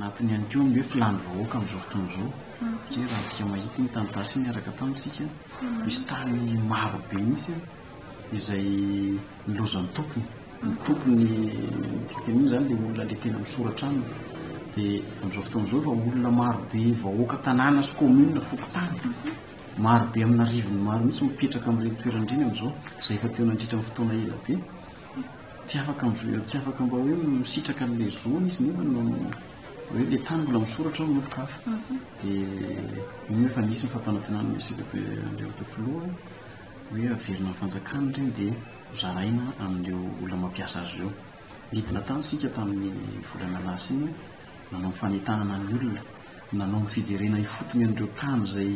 anatiny ihany koa hoe filany vahoaka amin'izao fotoana izao satria raha sika mahita ny tany tasy miaraka tansika misy tany maro be misy izay milozan'ny tompony ny tompony tiateniny zany le olona le tena misoratra aminy dia amin'izao fotoana izao fa olona maro be vahoaka tanàna sy commune fokotany maro be amina rivony maro mihitsy mipetraka amin'ireny toerandreny amin'izao izay efa teo nandritra amin'ny fotoana ela be tsy afaka mba hoe misitraka n'ilay zony izy nefa no hoe le tany mbola misoratra ao nolokafa dia iny efa nisy ny fampanantenana misy andreo filoha hoe averina ny fanjakana ireny dia zaraina amin'ireo olona mampiasa azy ireo midina tany sika tamin'ny volana lasa iny nanao mifanetanana ny olona nanao mifijerena ifotony an'ireo tany izay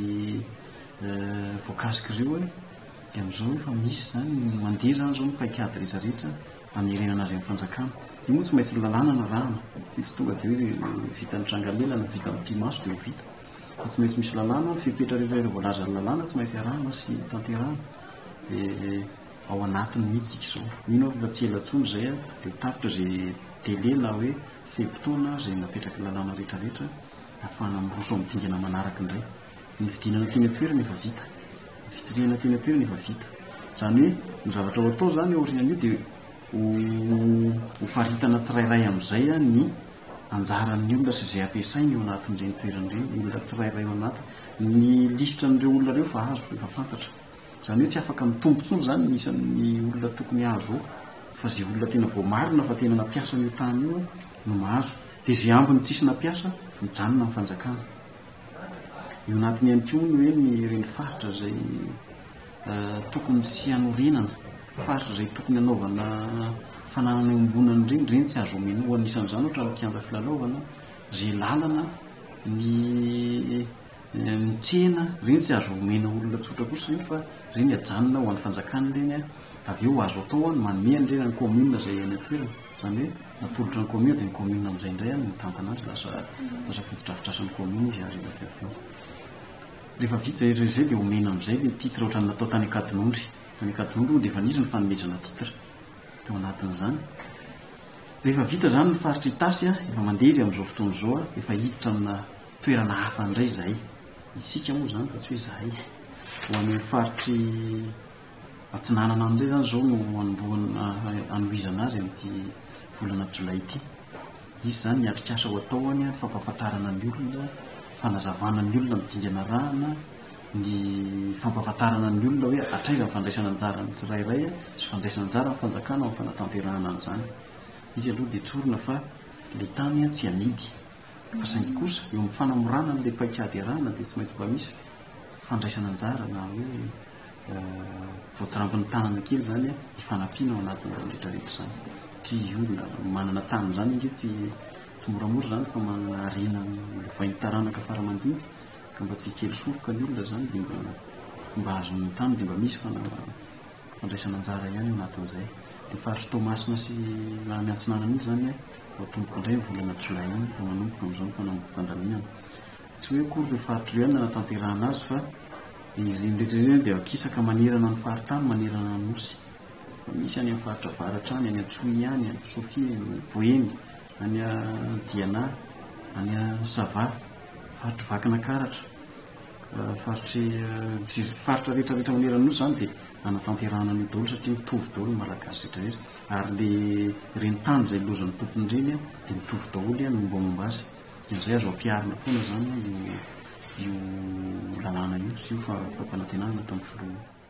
voakasika ireo dia amin'izao efa misy zany mandeha zany zao ny paikady rehetrarehetra anerenana azy amin'ny fanjakana io moa tsy maintsy lalàna na rahana tsy tonga dia hoe vita ny trangamelana vita ny pimaso dia ho vita fa tsy maintsy misy lalàna fipetra rehetra voalaza ny lalàna tsy maintsy arahana sy tanterahana dia ao anatiny mihitsika izao mino aho fa tsy elantsony izay dia tapitra zay tele na hoe fehimpotoana izay napetraka lalàna rehetrarehetra ahafahana miroso amin'ny dingana manaraka indray ny fidinana teny atoerana efa vita ny fitiriana teny atoerana efa vita izany hoe ny zavatra ho atao zany aorianan'io dia ho faritana tsirairay amin'izay ny anjaran'ny olona sy izay ampiasainy eo anatin'ireny toeran'ireny olona tsirairay ao anaty ny lisitra n'ireo olona ireo fa azo efa fantatra izany hoe tsy afaka mitombotsony zany nisan'ny olona tokony azo ao fa zay olona tena voamarina fa tena nampiasa ny tany io no mahazo dia zay ambiny tsisy nampiasa mijanona amin'ny fanjakana eo anatiny ihany koa ny hoe ny reny faritra izay tokony sy hanorenana faritra izay tokony hanaovana fananana ombonana ireny tsy azo omena ho anisan'izany ohatra mikianja filalaovana zay lalana ny tsena ireny tsy azo omena olona tsotra kosa ireny fa ireny ajanona ho an'ny fanjakana ireny avy eo azo atao ny manome an'ireny ny commune izay any atoerana izany hoe natolotra ny commune dia ny commune amin'izay indray no mitantana azy lasa fotodrafitrasan'ny commune izy ary avy rehefa vita zay dia omena amin'izay le titre ohatra natao tany Akadinondry dia efa nisy ny fanomezana titre teo anatin'izany rehefa vita zany ny faritra itasy efa mandeha izy amin'izao fotoana izao efa hiditra amina toerana hafa indray zahay isika moa zany fa tsy hoe zahay ho amin'ny faritry atsinanana amin'izay zany zao no anohizana azy amin'ity volana jolay ity izy zany niatrikasa ho ataoany fampahafantarana ny olona fanazavana ny olona midingana rahana ny fampahafantarana ny olona hoe atraiza ny fandraisana anjara ny tsirairay sy fandraisana anjara ny fanjakana amin'ny fanatanterahana an'izany izy aloha dia tsorina fa le tany tsy amidy fa saingy kosa eo amin'ny fanamorana n'ilay paikady arahana dia tsy maintsy mba misy fandraisana anjara na hoe voatsirampin'ny tanana kely zany hifanampiana ao anatin'izany rehetrarehetra zany tsy olona manana tany zany inge tsy moramora zany fa manana arena vaintaranaka faramandinika ka mba tsy kely soroka ny olona zany dia mba azon'ny tany dia mba misy fandraisana anjara ihany eo anatin'izay dia faritry Tomasina sy raha miantsinanana iny zany voatomboka indray volana jolay iny fa manomboka amin'izao ny fandaminana tsy hoe kory le faritra eo ihany nanatanterahana azy fa indretrareny dia akisaka manerana ny faritany manerana ny osy misy any amin'ny faritra varatra any Antsohy any Sofia Boeny any Diana any Sava faritra Vakina Karatra faritra rehetrarehetra manerana nosy zany dia anatanterahana ny daholo satria mitovy daholo ny malagasy rehetrarehetra ary le reny tany izay lozan'ny tompony ireny dia mitovy daholo ny mombamomba azy izay azo ampiarina foana zany io lalàna io sy io fampanantenana tamin'ny filoha